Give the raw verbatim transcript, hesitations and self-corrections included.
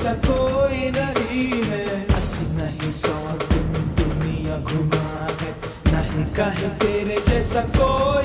जैसा कोई नहीं है। अस्सी नहीं सौ दिन दुनिया घुमा है, नहीं कहे तेरे जैसा कोई